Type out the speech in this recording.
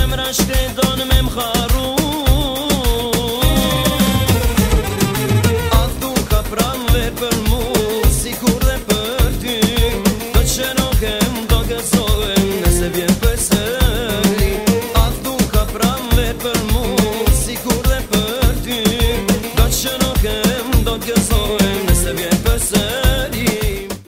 zemra shkreton me m'haru. Atë du ka pran ver për mu, si kur dhe për ty. Do që nuk e m'do gëzohem, nëse vjen për sëri. Atë du ka pran ver për mu,